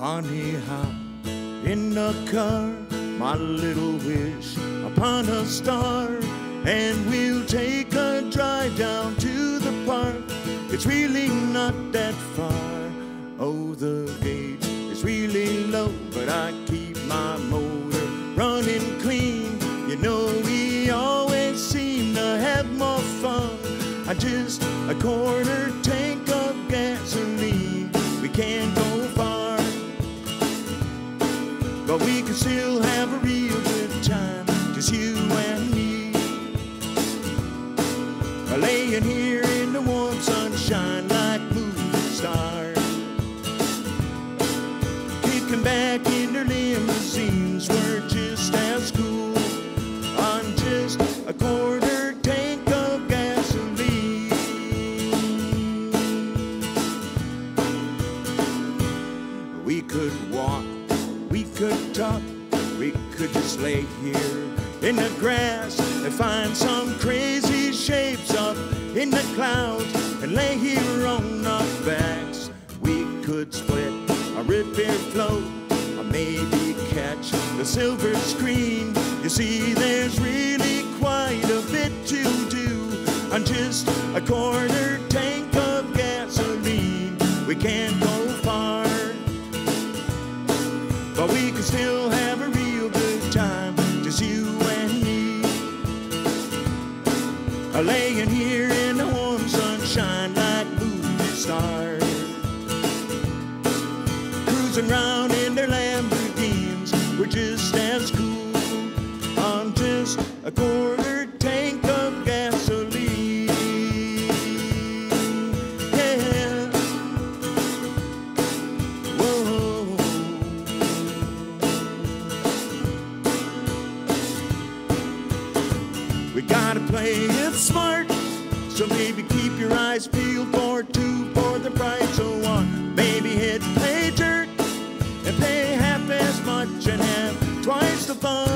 honey hop in the car, my little wish upon a star, and we'll take a drive down to the park. It's really not that far. Oh, the gauge is really low, but I keep my motor running clean. You know we always seem to have more fun on just a quarter tank of gasoline. We can't go far, but we can still have a real good time, just you and me, laying here in the warm sunshine like movie stars, kicking back in their limousines. We're just as cool on just a quarter tank of gasoline. We could walk, we could talk, we could just lay here in the grass and find some crazy shapes up in the clouds and lay here on our backs. We could split a root beer float, or maybe catch the silver screen. You see, there's really quite a bit to do on just a quarter tank of gasoline. We can't go far, but we can still have a real good time, just you and me, laying here in the warm sunshine like movie stars, cruising round in their Lamborghinis. We're just as cool on just a quarter tank of gasoline. Yeah. Whoa. We gotta play it smart, so maybe keep your eyes peeled for two for the price of one. Maybe hit pay dirt and pay half as much and have twice the fun.